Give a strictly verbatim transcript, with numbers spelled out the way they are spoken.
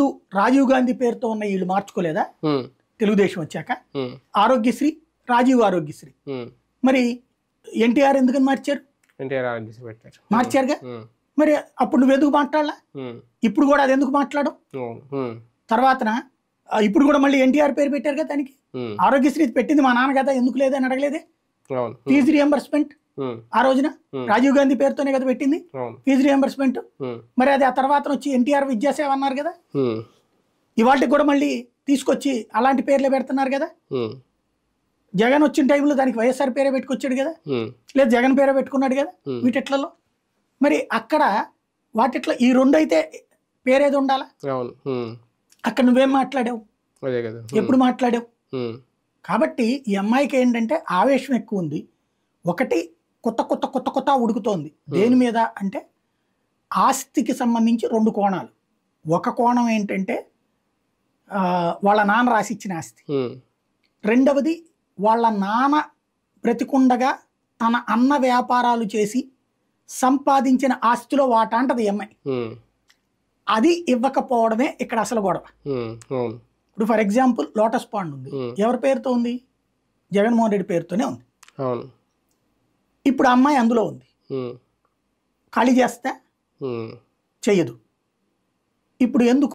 ముందు రాజీవ్ గాంధీ పేరుతో ఉన్న వీళ్ళు మార్చుకోలేదా తెలుగుదేశం వచ్చాక? ఆరోగ్యశ్రీ, రాజీవ్ ఆరోగ్యశ్రీ. మరి ఎన్టీఆర్ ఎందుకని మార్చారు? మార్చారుగా. మరి అప్పుడు నువ్వు ఎందుకు మాట్లాడలా? ఇప్పుడు కూడా అది ఎందుకు మాట్లాడవు? తర్వాతన ఇప్పుడు కూడా మళ్ళీ ఎన్టీఆర్ పేరు పెట్టారు కదా దానికి. ఆరోగ్యశ్రీ పెట్టింది మా నాన్న కదా, ఎందుకు లేదని అడగలేదే. ఫీజు రియంబర్స్మెంట్ ఆ రోజున రాజీవ్ గాంధీ పేరుతోనే కదా పెట్టింది ఫీజు రియంబర్స్మెంట్. మరి అది ఆ తర్వాత వచ్చి ఎన్టీఆర్ విద్యాసేవ అన్నారు కదా. ఇవాళకి కూడా మళ్ళీ తీసుకొచ్చి అలాంటి పేర్లే పెడుతున్నారు కదా. జగన్ వచ్చిన టైంలో దానికి వైఎస్ఆర్ పేరే పెట్టుకొచ్చాడు కదా, లేదా జగన్ పేరే పెట్టుకున్నాడు కదా వీటిట్లలో. మరి అక్కడ వాటిట్లో ఈ రెండు అయితే పేరేది ఉండాలా? అక్కడ నువ్వేం మాట్లాడావు? ఎప్పుడు మాట్లాడావు? కాబట్టి ఈ అమ్మాయికి ఏంటంటే ఆవేశం ఎక్కువ ఉంది. ఒకటి కొత్త కొత్త కొత్త కొత్త ఉడుకుతోంది. దేని మీద అంటే ఆస్తికి సంబంధించి రెండు కోణాలు. ఒక కోణం ఏంటంటే వాళ్ళ నాన్న రాసిచ్చిన ఆస్తి. రెండవది వాళ్ళ నాన్న బ్రతికుండగా తన అన్న వ్యాపారాలు చేసి సంపాదించిన ఆస్తిలో వాటా అంటది అమ్మాయి. అది ఇవ్వకపోవడమే ఇక్కడ అసలు గొడవ. ఇప్పుడు ఫర్ ఎగ్జాంపుల్ లోటస్ పాండ్ ఉంది, ఎవరి పేరుతో ఉంది? జగన్మోహన్ రెడ్డి పేరుతోనే ఉంది. ఇప్పుడు అమ్మాయి అందులో ఉంది, ఖాళీ చేస్తే చెయ్యదు. ఇప్పుడు ఎందుకు?